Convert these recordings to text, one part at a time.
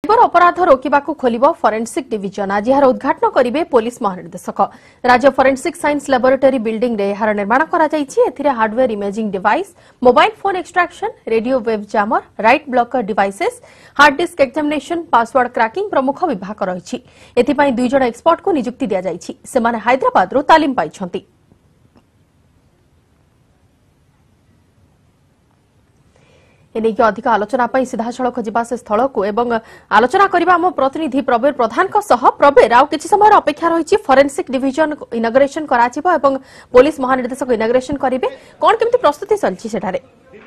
अपराध रोकवाक खोलिब forensic division आज यार उद्घाटन करेंगे पुलिस महानिर्देशक। राज्य फरेन्सिक साइंस लैबोरेटरी बिल्डिंग रे यार निर्माण करा hardware imaging device, mobile phone extraction, radio wave jammer, write blocker devices, hard disk examination, password cracking प्रमुख विभाग रही। एथिपाई 2 जण एक्सपर्ट को नियुक्ति दिया जायछि। सेमाने हैदराबाद रो तालीम पाइछन्ति। एने अधिक आलोचना सीधा सड़क जवा से स्थल को एवं आलोचना करबा हम प्रतिनिधि प्रवीर प्रधान को सह। प्रवीर आउ किछि समय अपेक्षा रही फरेन्सिक डिविजन इनाग्रेशन कराजिबो एवं पुलिस महानिर्देशक इनाग्रेशन करिवे, कोन केमति प्रस्तुति चलछि सेठारे?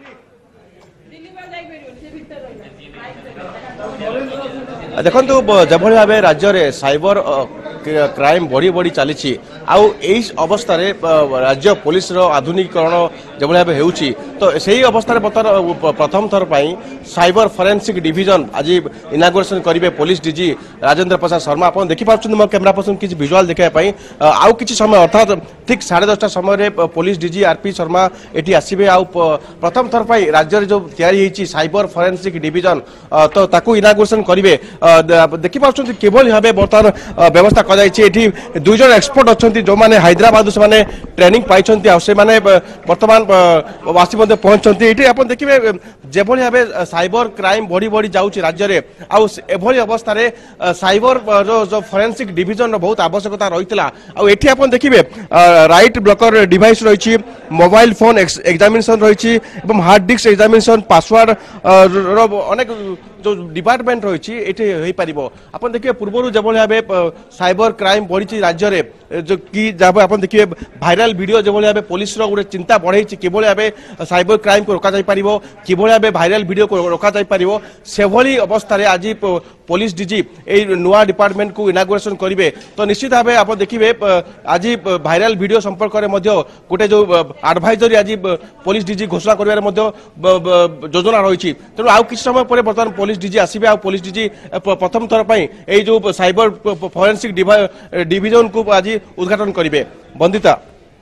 देखो जब भाव राज्य में साइबर क्राइम बढ़ी बढ़ी चली अवस्था राज्य पुलिस आधुनिकीकरण जो भाव होउछि तो सही अवस्था प्रथम थर साइबर फरेन्सिक डिविजन आज इनागुरेशन करेंगे पुलिस डीजी राजेंद्र प्रसाद शर्मा। आप देखिए मो कैमेरा पर्सन किसी विजुआल देखापी आउ कि समय अर्थात ठीक 10:30 समय पुलिस डीजी आरपी शर्मा ये आसवे। प्रथम थर राज्य में जो तैयारी साइबर फरेन्सिक डिविजन तो ताकू इनागुरेशन करेंगे। देखिए किभली भाव बर्तमान व्यवस्था कर 2 जण एक्सपर्ट अच्छा जो मैंने हैदराबाद से ट्रेनिंग पाई बर्तमान आसी पहुंचती ये आप देखिए जो भाव साइबर क्राइम बढ़ी बढ़ी जाऊँगी राज्य में आभली अवस्था साइबर जो फरेन्सिक डिविजन बहुत आवश्यकता रही है। आप देखिए राइट ब्लॉकर डिवाइस रही, मोबाइल फोन एग्जामिनेशन रही, हार्ड डिस्क एग्जामिनेशन, पासवर्ड अनेक जो डिपार्टमेंट रही आप देखिए पूर्व जो भाव साइबर क्राइम बढ़ी राज्य में जो कि जब आप देखिए भाइराल वीडियो जो भाव पुलिस गोटे चिंता बढ़ई कि भाव साइबर क्राइम को रोक जापर कि भाव भाइराल वीडियो को रोक जापर से भली अवस्था आज पुलिस डीजी ये नुआ डिपार्टमेंट को इनागुरेशन करेंगे। तो निश्चित भाव आप देखिए आज भाइराल वीडियो संपर्क में गोटे जो एडवाइजरी आज पुलिस डीजी घोषणा कर योजना रही। तेणु आउ कि समय पर बर्तमान पुलिस डीजी आसवे आ पुलिस डीजी प्रथम थर पर जो साइबर फरेन्सिक डिविजन को आज उद्घाटन करेंगे। बंदिता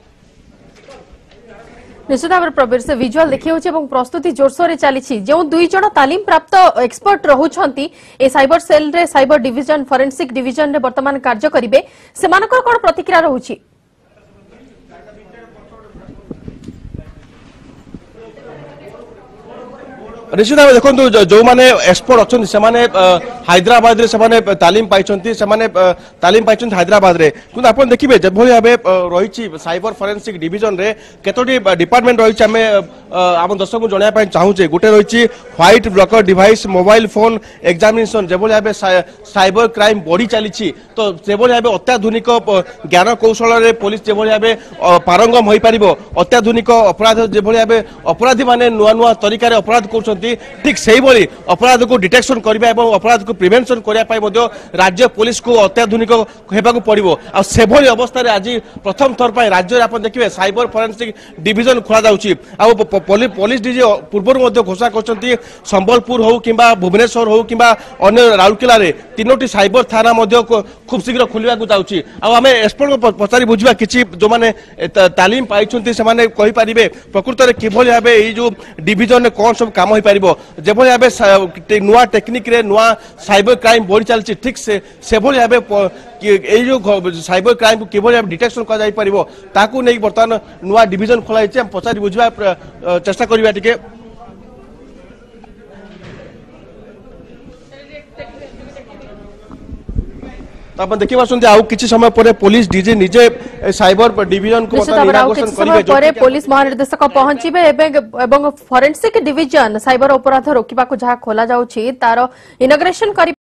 निश्चित भाव प्रवीर से विजुआल देखिए प्रस्तुति जोरसोर चली जो 2 जण तालीम प्राप्त एक्सपर्ट रहुछंती ए साइबर सेल रे साइबर डिविजन फरेन्सिक डिविजन रे वर्तमान कार्य करिवे सेमानकर कोन प्रतिक्रिया रहुछि? निश्चित भाव देखो जो मैंने एक्सपर्ट अच्छा से हैदराबाद से तालीम पाई हैदराबाद रे कि आप देखिए जो भाव रही साइबर फरेन्सिक डिविजन रे केतोटी डिपार्टमेंट रही आम दर्शक को जनवाई चाहूचे। गोटे रही white blocker device, mobile phone examination जो भाव साइबर क्राइम बढ़ी चली तो से भाव अत्याधुनिक ज्ञान कौशल पुलिस जो भाव पारंगम हो पार अत्याधुनिक अपराध जो भाव अपराधी मैंने नुआ नुआ तरीका अपराध कर ठीक से ही अपराध को डिटेक्शन करने और अपराध को प्रिवेंशन करने राज्य पुलिस को अत्याधुनिक होगा पड़ो। से भली अवस्था आज प्रथम थर पर राज्य में आप देखिए साइबर फरेन्सिक डिविजन खोल जाऊँगी। पुलिस डीजी पूर्व घोषणा कर संबलपुर हो कि भुवनेश्वर हो कि राउरकेला 3टी साइबर थाना खूब शीघ्र खोलने जाऊँगी। आम एक्सपर्ट को पचारि बुझा कि जो मैंने तालीम पाई कहींपारे प्रकृत में किभली भाव ये डिविजन में कौन सब काम जो भाव नुआ टेक्निक रे नुआ साइबर क्राइम बढ़ी चलती ठीक से भाव जो साइबर क्राइम को किभली डिटेक्शन कर नहीं बर्तमान नुआ डिविजन खोलाई पचारि बुझा चेष्टा करवा टिके। तो आप देखिए आउ किसी समय पर पुलिस डीजी निजे साइबर डिविजन को पुलिस महानिर्देशक पहुंचे एवं फरेन्सिक डिविजन साइबर अपराध रोकवा जहाँ खोल जाऊँगी तार इनाग्रेशन कर